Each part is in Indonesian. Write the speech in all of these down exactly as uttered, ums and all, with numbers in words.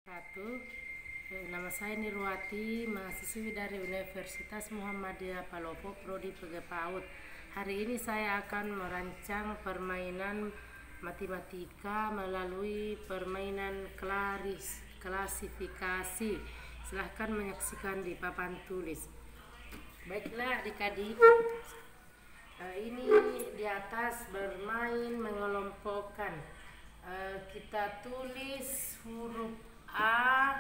Satu, eh, nama saya Nirwati, mahasiswi dari Universitas Muhammadiyah Palopo, Prodi P G PAUD. Hari ini saya akan merancang permainan matematika melalui permainan klaris, klasifikasi. Silahkan menyaksikan di papan tulis. Baiklah adik-adik, eh, ini di atas bermain mengelompokkan. Eh, kita tulis huruf A,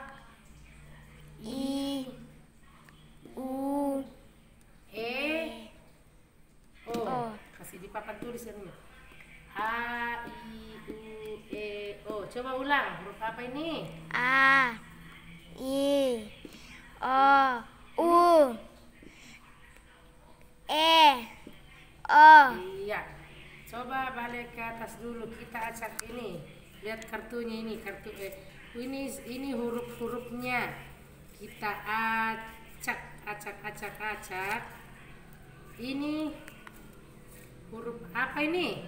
I, U, E, O. O. Kasih di papan tulis ini. A, I, U, E, O. Coba ulang. Huruf apa ini? A, I, O, U, E, O. Iya. Coba balik ke atas dulu. Kita acak ini. Lihat kartunya ini. Kartu E. Ini ini huruf-hurufnya. Kita acak, acak, acak, acak. Ini huruf apa ini?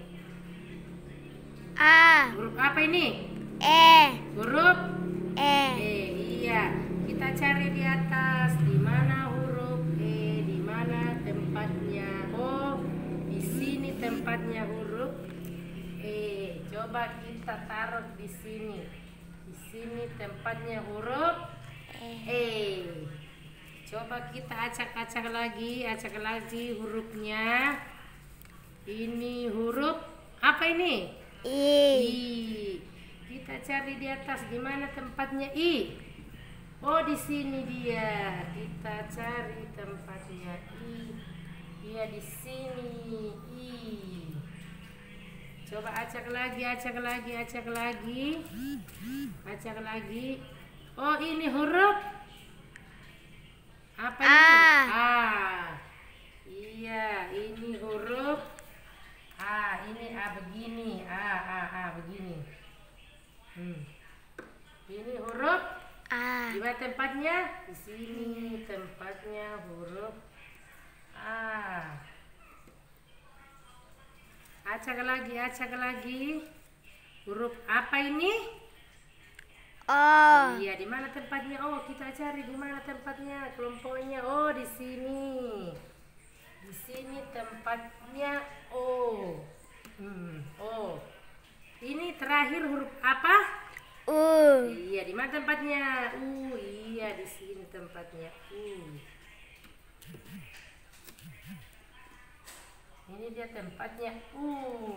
A, Huruf apa ini? E, Huruf E. E. Iya. Kita cari di atas. Di mana huruf E? Di mana tempatnya? Oh, di sini tempatnya huruf E. Coba kita taruh di sini. Di sini tempatnya huruf E. Coba kita acak-acak lagi, acak lagi hurufnya. Ini huruf apa ini? I, I. Kita cari di atas di mana tempatnya I. Oh, di sini dia. Kita cari tempatnya I. Dia di sini I. Coba acak lagi, acak lagi, acak lagi. Acak lagi. Oh, ini huruf apa ini? A. A. Iya, ini huruf A. Ini A begini. A, A, A begini. Hmm. Ini huruf A. di mana tempatnya? Di sini tempatnya huruf A. Acak lagi, acak lagi. Huruf apa ini? O. Iya, di mana tempatnya? Oh, kita cari di mana tempatnya, kelompoknya. Oh, di sini. Di sini tempatnya O. Hmm, O. Ini terakhir huruf apa? U. Iya, di mana tempatnya? U. Iya, di sini tempatnya U. Ini dia tempatnya U.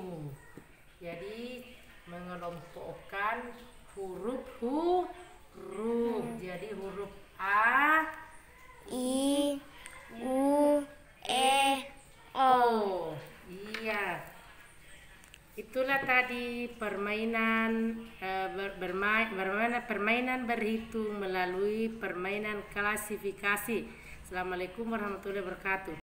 Jadi mengelompokkan huruf huruf. Jadi huruf A, I, U, E, O. O. Iya. Itulah tadi permainan eh, ber, bermain bermain permainan berhitung melalui permainan klasifikasi. Assalamualaikum warahmatullahi wabarakatuh.